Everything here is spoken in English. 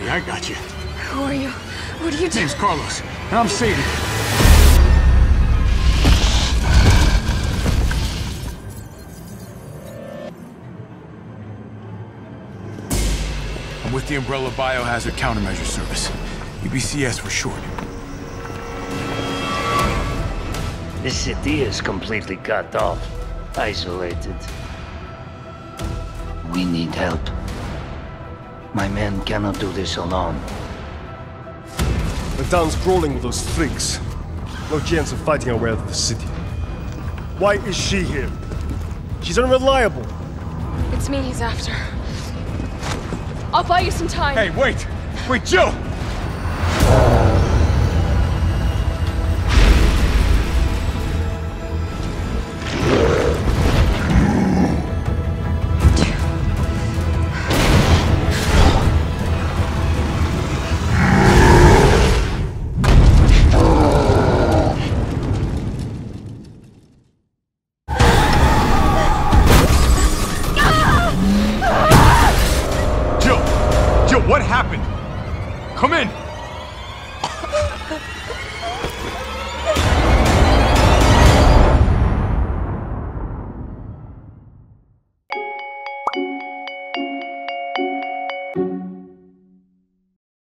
I got you. Who are you? What are you doing? Name's Carlos, and I'm Sadie. I'm with the Umbrella Biohazard Countermeasure Service. UBCS for short. This city is completely cut off, isolated. We need help. My men cannot do this alone. The town's crawling with those freaks. No chance of fighting our way out of the city. Why is she here? She's unreliable. It's me he's after. I'll buy you some time. Hey, wait! Wait, Jill! What happened? Come in!